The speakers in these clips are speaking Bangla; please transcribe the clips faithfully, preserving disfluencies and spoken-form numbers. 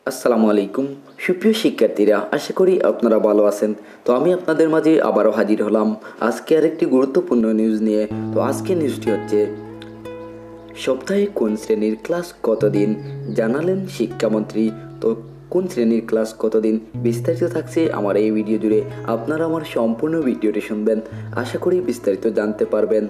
আসসালামু আলাইকুম সুপ্রিয় শিক্ষার্থীরা, আশা করি আপনারা ভালো আছেন। তো আমি আপনাদের মাঝে আবারও হাজির হলাম আজকে আরেকটি গুরুত্বপূর্ণ নিউজ নিয়ে। তো আজকে নিউজটি হচ্ছে, সপ্তাহে কোন শ্রেণীর ক্লাস কতদিন জানালেন শিক্ষামন্ত্রী। তো কোন শ্রেণীর ক্লাস কতদিন বিস্তারিত থাকছে আমার এই ভিডিও জুড়ে। আপনারা আমার সম্পূর্ণ ভিডিওটি শুনবেন, আশা করি বিস্তারিত জানতে পারবেন।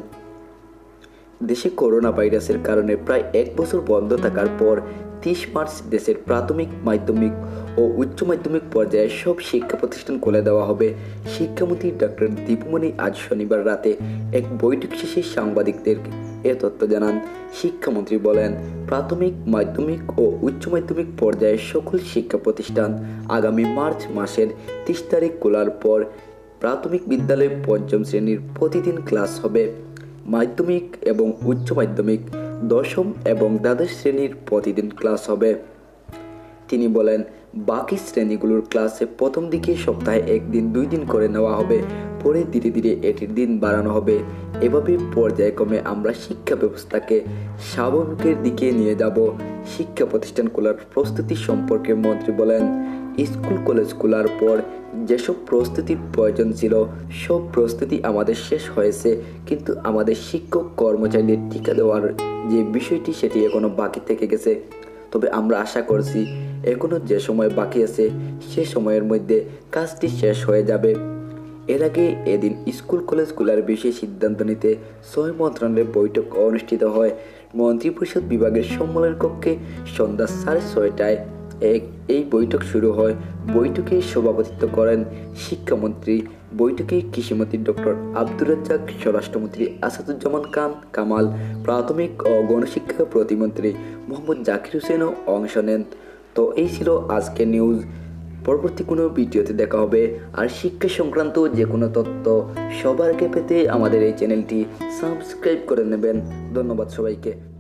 দেশে করোনা ভাইরাসের কারণে প্রায় এক বছর বন্ধ থাকার পর তিরিশ মার্চ দেশের প্রাথমিক, মাধ্যমিক ও উচ্চ মাধ্যমিক পর্যায়ে সব শিক্ষা প্রতিষ্ঠান খুলে দেওয়া হবে। শিক্ষামন্ত্রী ডক্টর দীপুমণি আজ শনিবার রাতে এক বৈঠক শেষে সাংবাদিকদের এ তথ্য জানান। শিক্ষামন্ত্রী বলেন, প্রাথমিক, মাধ্যমিক ও উচ্চ মাধ্যমিক পর্যায়ে সকল শিক্ষা প্রতিষ্ঠান আগামী মার্চ মাসের তিরিশ তারিখ খোলার পর প্রাথমিক বিদ্যালয়ে পঞ্চম শ্রেণীর প্রতিদিন ক্লাস হবে। মাধ্যমিক এবং উচ্চ মাধ্যমিক দশম এবং দ্বাদশ শ্রেণীর প্রতিদিন ক্লাস হবে। তিনি বলেন, বাকি শ্রেণীগুলোর ক্লাসে প্রথম দিকে সপ্তাহে একদিন দুই দিন করে নেওয়া হবে, পরে ধীরে ধীরে এটির দিন বাড়ানো হবে। এভাবে পর্যায়ক্রমে আমরা শিক্ষা ব্যবস্থাকে স্বাভাবিকের দিকে নিয়ে যাব। শিক্ষা প্রতিষ্ঠান খোলার প্রস্তুতি সম্পর্কে মন্ত্রী বলেন, স্কুল কলেজ খোলার পর যেসব প্রস্তুতির প্রয়োজন ছিল সব প্রস্তুতি আমাদের শেষ হয়েছে, কিন্তু আমাদের শিক্ষক কর্মচারীদের টিকা দেওয়ার যে বিষয়টি সেটি এখনো বাকি থেকে গেছে। তবে আমরা আশা করছি এখনো যে সময় বাকি আছে সে সময়ের মধ্যে কাজটি শেষ হয়ে যাবে। এর আগে এদিন স্কুল কলেজ খোলার বিষয়ে সিদ্ধান্ত নিতে ছয় মন্ত্রণালয়ের বৈঠক অনুষ্ঠিত হয়। মন্ত্রিপরিষদ বিভাগের সম্মেলন কক্ষে সন্ধ্যা সাড়ে ছয়টায় এক এই বৈঠক শুরু হয়। বৈঠকে সভাপতিত্ব করেন শিক্ষামন্ত্রী। বৈঠকে কৃষিমন্ত্রী ডক্টর আব্দুর রাজ্জাক, স্বরাষ্ট্রমন্ত্রী আসাদুজ্জামান খান কামাল, প্রাথমিক ও গণশিক্ষা প্রতিমন্ত্রী মোহাম্মদ জাকির হোসেনও অংশ নেন। তো এই ছিল আজকের নিউজ। পরবর্তী কোনো ভিডিওতে দেখা হবে। আর শিক্ষা সংক্রান্ত যে কোনো তথ্য সবার আগে পেতে আমাদের এই চ্যানেলটি সাবস্ক্রাইব করে নেবেন। ধন্যবাদ সবাইকে।